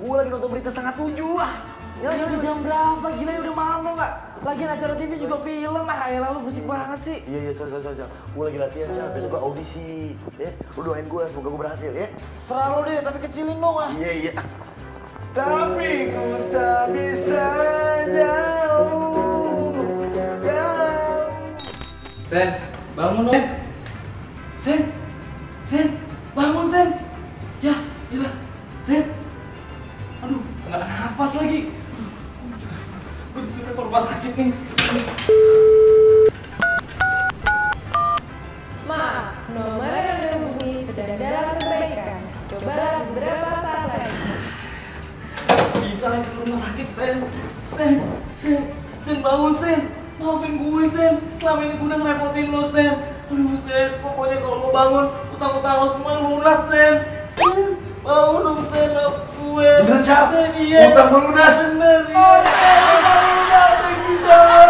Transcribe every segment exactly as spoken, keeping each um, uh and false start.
Gue lagi nonton berita setengah tujuh ah. Ya udah jam berapa? Gila udah malam tau gak? Lagian acara T V juga film ah. Ya lalu berisik banget sih. Iya iya sorry sorry sorry. Gue lagi latihan Cal, besok gue audisi. Ya, lu doain gue semoga gue berhasil ya. Serah lu deh, tapi kecilin dong ah. Iya iya. Tapi ku tak bisa jauh. Jauh. Sen, bangun dong. Sen, Sen, bangun Sen. Ya, gila. Sen. Aduh, nggak napas lagi. Gue di telepon rumah sakit nih. Maaf, nomor yang Anda hubungi sedang dalam perbaikan. Coba beberapa saat lagi. Bisa lagi ke rumah sakit, Sen. Sen, Sen, Sen bangun Sen. Maafin gue Sen. Selama ini gue udah ngerepotin lo Sen. Aduh Sen, pokoknya kalau lo bangun, utang-utang lo semua lunas Sen. Sen, bangun dong Sen, maafin gue. Bener Cal, Sen, iya. utang gue lunas. Bener, iya. Oh, utang gue lunas, thank you Cal.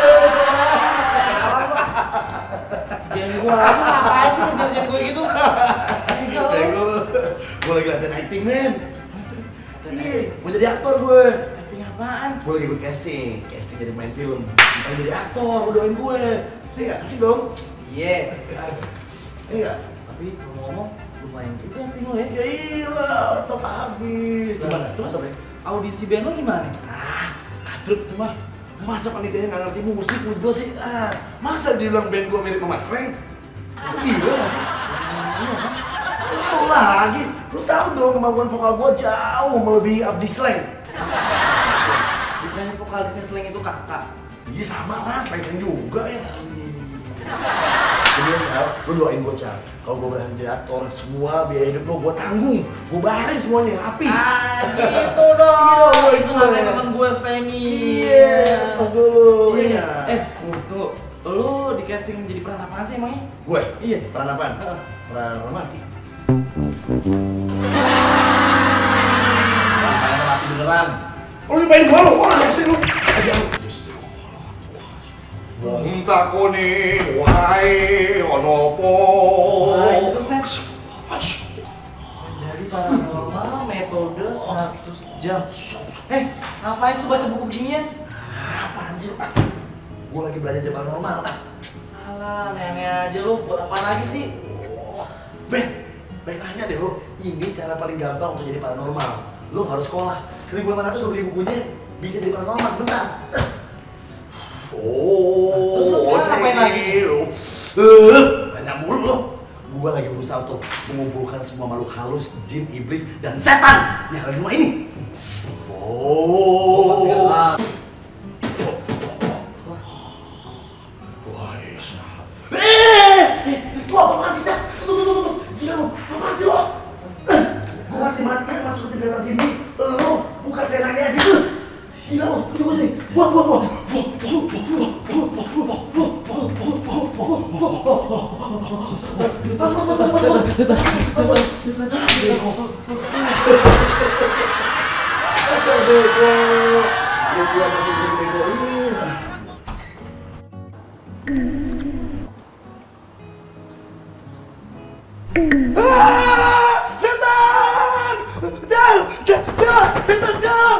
Jangan gue, aku ngapain sih ngerjain gue gitu? Eh, gue, gue lagi latihan acting men. Iya, mau jadi aktor gue. Acting apaan? Gue lagi ikut casting, casting jadi main film. Mau jadi aktor, lu doain gue. Iya, kasih dong. Iya. Iya. Tapi kalau ngomong lumayan juga acting lo ya. Ya iya, top habis. Gimana? Terus Mantap ya? audisi band lo gimana? Ah, kadrut mah. Masa panitianya nggak ngerti musik menurut gue sih? Ah, masa dibilang band gue mirip sama Slang? Gila nggak sih? Iya kan? Tahu lagi, lu tahu dong kemampuan vokal gue jauh melebihi Abdi Slang. Bukannya vokalisnya Slang itu kakak? Iya sama lah, Slang juga ya. Jadi Cal, lu doain gue Cal. Kalau gue berhasil jadi aktor, semua biaya hidup lo gue tanggung. Gue bayarin semuanya, rapi. Ah gitu dong. Iya, Itu namanya teman gue Steny. Iya, tos dulu. Iya. Iya. Eh, tunggu. Lo di casting jadi peran apaan sih emangnya? Gue? Iya. Peran apaan? Heeh. Peran orang mati. Kalian mati beneran. Oh, lu main gue lo? Wah, sih lu. Aja lu. Wong takoni wae ono apa? Jadi paranormal metode seratus jam. Eh, ngapain sih baca buku beginian? Apaan sih? Gue lagi belajar jam paranormal. Alah, aneh-aneh aja lu. Buat apa lagi sih? Ben, Ben nanya deh lo. Ini cara paling gampang untuk jadi paranormal. Lo harus sekolah. seribu lima ratus lo beli bukunya. Bisa jadi paranormal, bentar. Oh, terus lo sekarang ngapain lagi? Eh, banyak mulu lo. Gue lagi berusaha untuk mengumpulkan semua makhluk halus, jin, iblis, dan setan yang ada di rumah ini. Oh. Wah, eh, lo apaan sih? Tuh, tuh, tuh, tuh, gila lo, apaan sih lo? Gue mati-matian masuk ke jalan sini. Lo bukan senangnya aja tuh. Gila lo, tunggu sini. Buang, buang, buang. Setan! Jauh! Jauh! Setan jauh!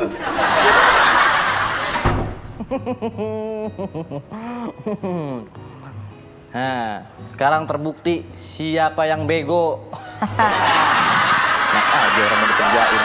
Nah, sekarang terbukti siapa yang bego. Enak aja orang mau dikerjain.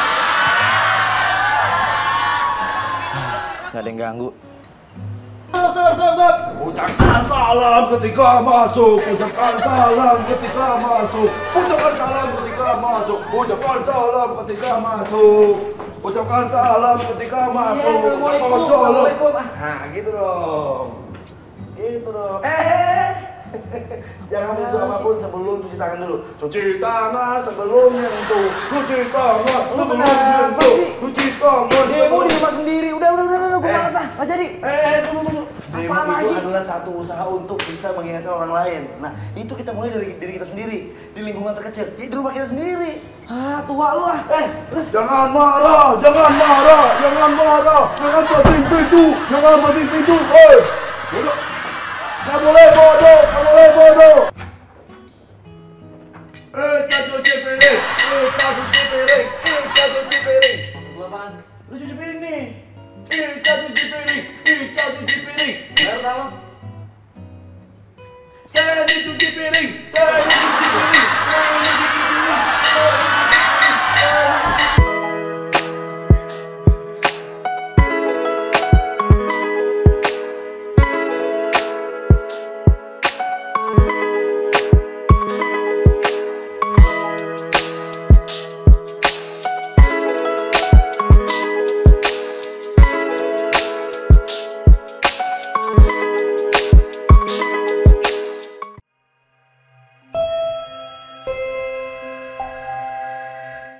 Gak ada yang ganggu. Stop, stop, stop, stop. Ucapkan salam ketika masuk. Ucapkan salam ketika masuk. Ucapkan salam ketika masuk. Ucapkan salam ketika masuk. Ucapkan salam ketika masuk. Iya, assalamualaikum. Ucapkan salam. Assalamualaikum. Nah, gitu dong. Gitu dong. Eh, jangan menyentuh apapun sebelum cuci tangan dulu. Cuci tangan sebelum nyentuh. Cuci tangan sebelum nyentuh. Cuci tangan. Demo di rumah sendiri. Udah, udah, udah, udah. Gue Eh. malas ah. Nggak jadi. Eh, tunggu, tunggu. Demo Apaan itu lagi? adalah satu usaha untuk bisa mengingatkan orang lain. Nah, itu kita mulai dari diri kita sendiri, di lingkungan terkecil, di rumah kita sendiri. Ah, tua lu ah. Eh, jangan marah, jangan marah, jangan marah, jangan banting pintu, jangan banting pintu. Eh, bodoh. Nggak boleh bodoh, nggak boleh bodoh. Eh, kacau cepere, eh, kacau cepere, eh, Ica cuci piring. Maksud lo apaan? Lu cuci piring nih. Ica cuci piring. Ica cuci piring. Bayar utang lo? Stanley cuci piring. Stanley